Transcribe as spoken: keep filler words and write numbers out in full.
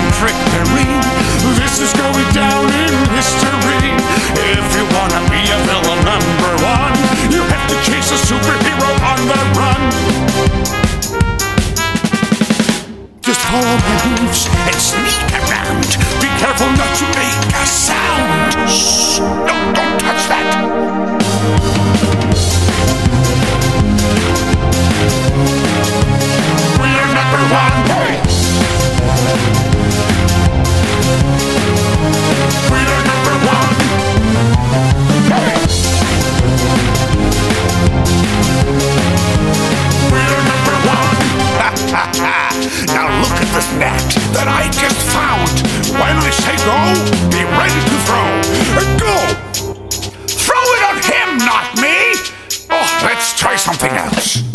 victory. This is going down in history. If you wanna be a villain number one, you have to chase a superhero on the run. Just follow my moves and sneak around. Be careful not to make a sound. Shh! No, don't touch that. We're number one. Hey! We're number one. Hey! We're number one. Ha ha ha! Now look at this net that I just found. When I say go, be ready to throw. Go! Throw it on him, not me! Oh, let's try something else.